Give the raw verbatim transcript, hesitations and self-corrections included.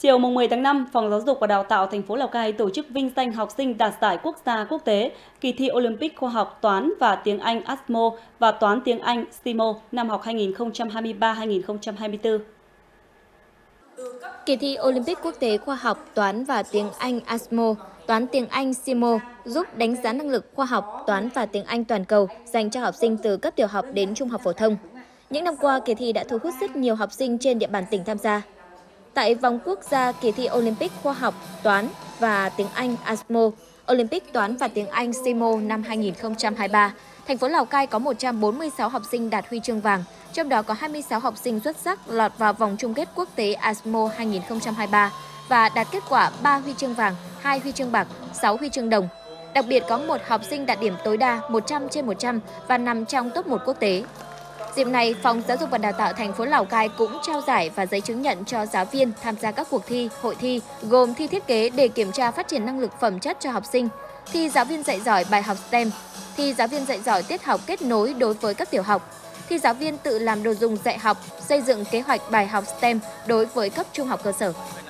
Chiều mười tháng năm, Phòng Giáo dục và Đào tạo thành phố Lào Cai tổ chức vinh danh học sinh đạt giải quốc gia quốc tế kỳ thi Olympic khoa học toán và tiếng Anh a ét em ô và toán tiếng Anh xê i em ô năm học hai nghìn không trăm hai mươi ba hai nghìn không trăm hai mươi tư. Kỳ thi Olympic quốc tế khoa học toán và tiếng Anh a ét em ô, toán tiếng Anh xê i em ô giúp đánh giá năng lực khoa học toán và tiếng Anh toàn cầu dành cho học sinh từ cấp tiểu học đến trung học phổ thông. Những năm qua, kỳ thi đã thu hút rất nhiều học sinh trên địa bàn tỉnh tham gia. Tại vòng quốc gia kỳ thi Olympic khoa học toán và tiếng Anh a ét em ô, Olympic toán và tiếng Anh xê i em ô năm hai nghìn không trăm hai mươi ba, thành phố Lào Cai có một trăm bốn mươi sáu học sinh đạt huy chương vàng, trong đó có hai mươi sáu học sinh xuất sắc lọt vào vòng chung kết quốc tế a ét em ô hai nghìn không trăm hai mươi ba và đạt kết quả ba huy chương vàng, hai huy chương bạc, sáu huy chương đồng. Đặc biệt có một học sinh đạt điểm tối đa một trăm trên một trăm và nằm trong top một quốc tế. Dịp này, Phòng Giáo dục và Đào tạo thành phố Lào Cai cũng trao giải và giấy chứng nhận cho giáo viên tham gia các cuộc thi, hội thi, gồm thi thiết kế để kiểm tra phát triển năng lực phẩm chất cho học sinh, thi giáo viên dạy giỏi bài học ét e em, thi giáo viên dạy giỏi tiết học kết nối đối với cấp tiểu học, thi giáo viên tự làm đồ dùng dạy học, xây dựng kế hoạch bài học ét e em đối với cấp trung học cơ sở.